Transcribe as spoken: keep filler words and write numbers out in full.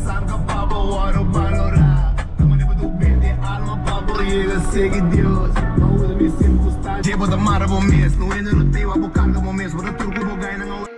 sabe que a papa hora o valorar. Tamo leva do bem de alma, papa chega, segue Deus. Não usa me sempre gostar. Tipo da mara, bom mês. Não ainda não tenho a boca, bom mês. Vou dar turco, vou ganhar, não.